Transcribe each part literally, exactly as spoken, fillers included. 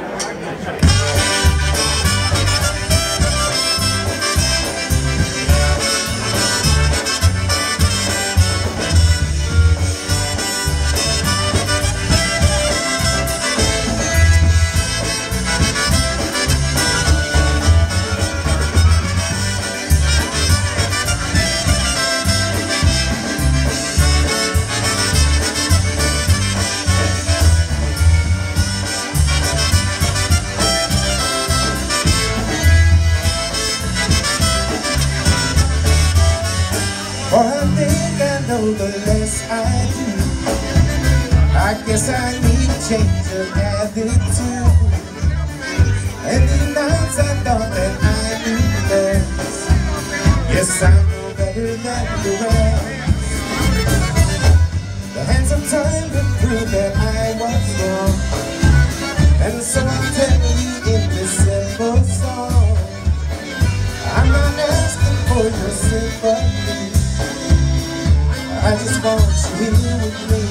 More I think I know, the less I do. I guess I need a change of attitude. And the nights I thought that I knew best, yes, I know better than the rest. The hands of time have proved that I was wrong, and so I'm telling you in this simple song, I'm not asking for your sympathy, I just want you here with me.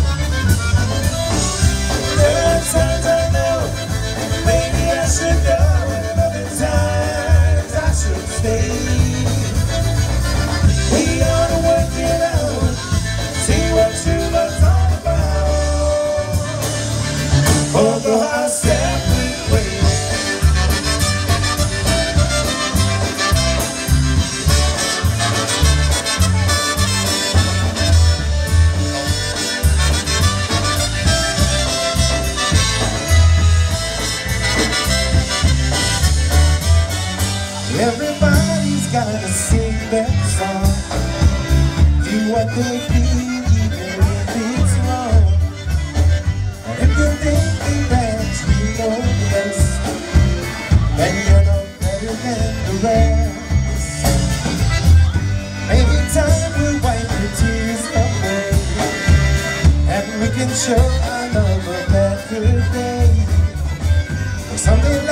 There are times I know maybe I should go, and other times I should stay. We ought to work it out, see what true love's all about. Although our separate ways, everybody's gotta sing that song, do what they feel even if it's wrong. And if you think that you know best, then you're no better than the rest. Maybe time will wipe your tears away, and we can show our love a better day. Or something